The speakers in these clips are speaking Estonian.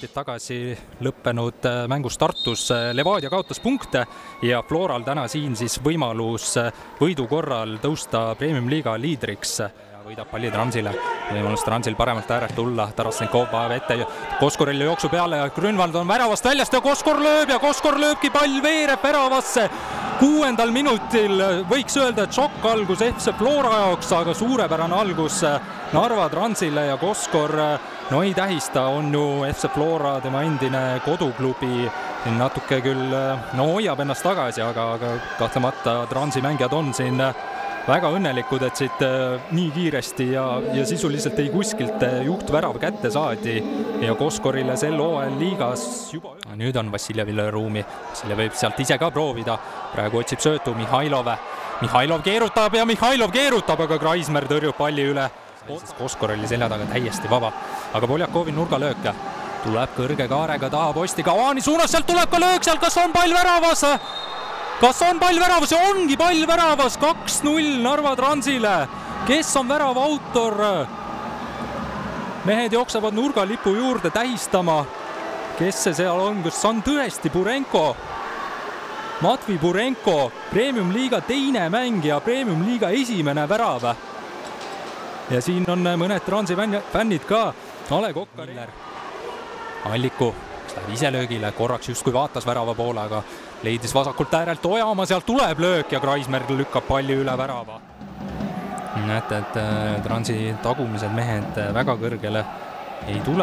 minutit tagasi lõppenud mängus Tartus Levadia kaotas punkte ja Floral täna siin siis võimalus võidu korral tõusta Premium-liiga liidriks. Võidab palli Transile, võimalus Transil paremalt äärelt tulla, Tarasenkov päev ette, Koskorile jooksu peale ja Grünwald on väravast väljast ja Koskor lööbki pall veereb väravasse. 6. minutil võiks öelda, et šokk algus FC Flora jaoks, aga suurepärane algus Narva Transile ja Koskor ei tähista, on ju FC Flora tema endine koduklubi, natuke küll hoiab ennast tagasi, aga kahtlemata Transi mängijad on siin väga õnnelikud, et siit nii kiiresti ja sisuliselt ei kuskilt juhtvärav kätte saadi ja Koskorile sel hooajal liigas juba. Nüüd on Vassiljevile ruumi, Vassiljev võib sealt ise ka proovida, praegu otsib söötu Mihhailov keerutab, aga Kreismer tõrjub palli üle. Koskor oli selja taga täiesti vaba, aga Poljakovi nurgalöök tuleb kõrge kaarega taha posti Kavani suunas, sealt tuleb ka löök, sealt kas on pall väravas? Kas on pall väravas? Ja ongi pall väravas, 2-0 Narva Transile. Kes on värava autor? Mehed jooksevad nurgalipu juurde tähistama. Kes see seal on? Kas on tõesti Burenko? Matvi Burenko, Premium-liiga teine mängija, Premium-liiga esimene värav. Ja siin on mõned Transi fännid ka. Ale Kokkar. Alliku läheb ise löögile, korraks justkui vaatas värava poole, aga leidis vasakult äärelt Ojamaa, sealt tuleb löök ja Kreismer lükkab palli üle värava. Näete, et Transi tagumised mehed väga kõrgele ei tule.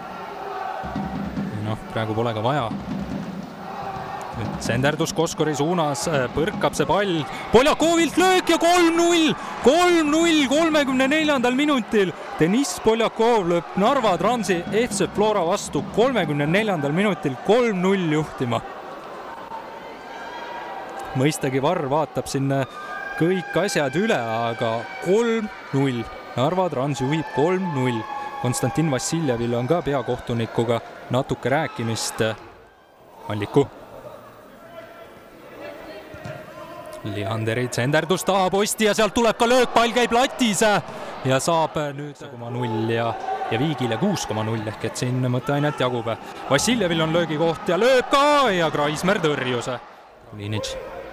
Praegu pole ka vaja. Senderdus Koskori suunas, põrkab see pall. Poljakovilt löök ja 3-0! 3-0 34. minutil. Deniss Poljakov lööb Narva Transi FC Flora vastu 34. minutil 3-0 juhtima. Mõistagi Varr vaatab sinna kõik asjad üle, aga 3-0. Narva Trans juhib 3-0. Konstantin Vassiljevil on ka peakohtunikuga natuke rääkimist. Alliku. Leanderid Senderdus taha posti ja sealt tuleb ka löök, pall käib latis ja saab nüüd 0 ja Viigile 6,0 ehk et siin mõte ainult jagub. Vassiljevil on löögikoht ja lööb ka ja Kreismer tõrjus. Linic.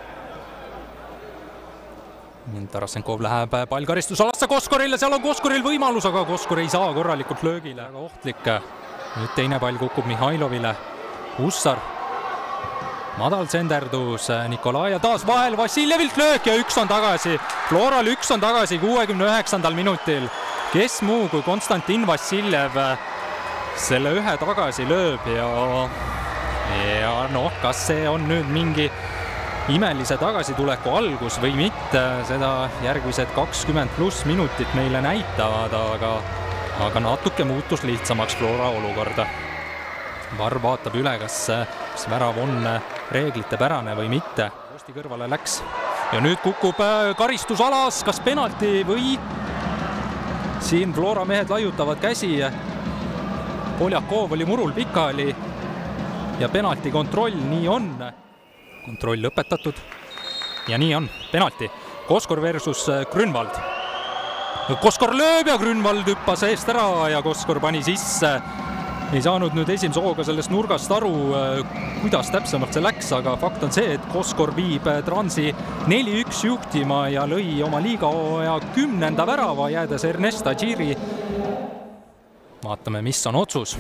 Tarasenkov läheb pallkaristusalasse Koskorile, seal on Koskoril võimalus, aga Koskor ei saa korralikult löögile, väga ohtlik. Nüüd teine pall kukub Mihhailovile. Ussar. Madal Senderdus, Nikolai ja taas vahel Vassiljevilt löök ja 1 on tagasi. Floral 1 on tagasi 69. minutil. Kes muu kui Konstantin Vassiljev selle 1 tagasi lööb ja kas see on nüüd mingi imelise tagasituleku algus või mitte, seda järgmised 20+ minutit meile näitavad, aga natuke muutus lihtsamaks Flora olukorda. Varr vaatab üle, kas värav on reeglite pärane või mitte. Posti kõrvale läks ja nüüd kukub karistusalas, kas penalti või siin Flora mehed laiutavad käsi. Poljakov oli murul pikali ja penalti kontroll, nii on. Kontroll lõpetatud ja nii on, penalti. Koskor versus Grünwald. Koskor lööb ja Grünwald hüppas eest ära ja Koskor pani sisse. Ei saanud nüüd esimese hooga sellest nurgast aru, kuidas täpsemalt see läks, aga fakt on see, et Koskor viib Transi 4-1 juhtima ja lõi oma liigahooaja 10. värava, jäädes Ernest Adjiri. Vaatame, mis on otsus.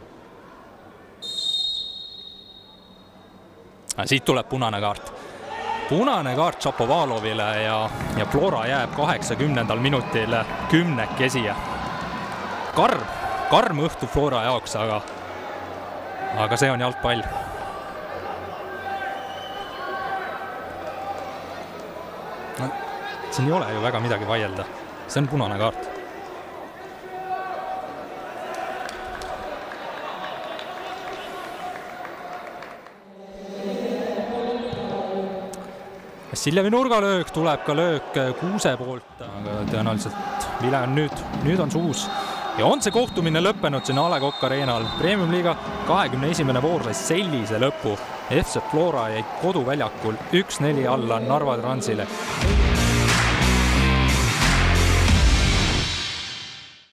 Siit tuleb punane kaart. Punane kaart Šapovalovile ja Flora jääb 80. minutil 10 käsija. Karm õhtu Flora jaoks, aga see on jalgpall. Siin ei ole ju väga midagi vaielda. See on punane kaart. Vassiljevi nurgalöök, tuleb ka löök Kuuse poolt, aga tõenäoliselt vile on nüüd on suus. Ja on see kohtumine lõppenud siin A. Le Coq Arenal. Premium-liiga 21. voor sai sellise lõpu. FC Flora jäi koduväljakul 1-4 alla Narva Transile.